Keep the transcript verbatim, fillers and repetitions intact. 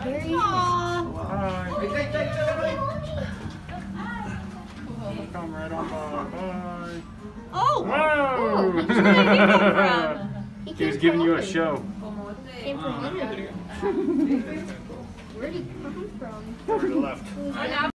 Very Bye. Come right on by. Bye. Oh! Whoa! Where did he come from? He was giving you a show. Came from under. Where'd he come from? Over to the left.